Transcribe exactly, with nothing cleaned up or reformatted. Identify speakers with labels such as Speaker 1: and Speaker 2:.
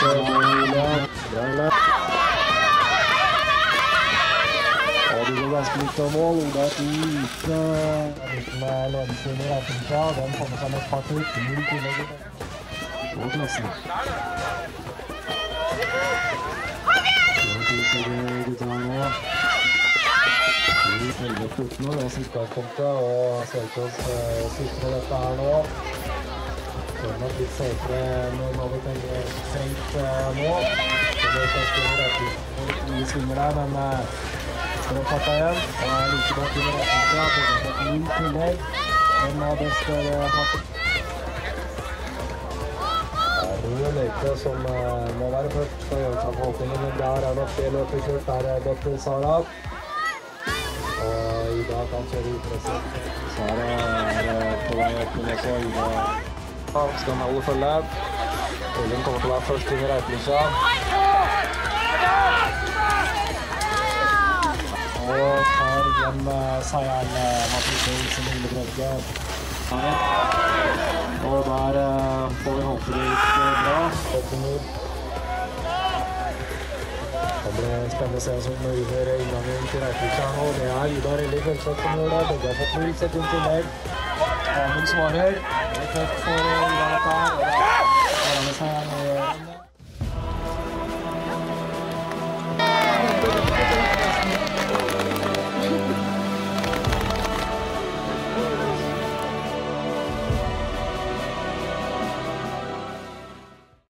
Speaker 1: det går ganske litt av mål. Oda er ute. Med ledelsen i Reifenfra. Den kommer seg med et par til. Null tillegg. Og klassen. Gutta her nå. elleve fjorten år, det er utgangspunktet, og Svelkås sitter med dette her nå. Det er nok litt safere når man vil tenke trengt nå. Det blir først under retten. Det er litt mye svinger der, men skal det farta igjen. Og er like godt under retten. Det er et null tillegg. Den har best farta. Det er rød løype som må være først for å gjøre seg forhåpninger, men der er nok det løpet kjørt. Der er Bette Sara. Og Ida kan kjøre utpresset. Så er det på vei opp med også. Ida skal holde følge. Ellen kommer til å være først inn i Reiplisja. Og tar igjen seieren Mathilde Olsen Hille Bredge. Og der får vi håpe det gikk bra. Det blir spennende å se som under inngangen til Reiplisja nå. Det er Ida Relli Følseth som gjør det. Begge har fått null sekund tillegg. Amund svarer. Det er tøft for Ida dette her. Og det er seieren.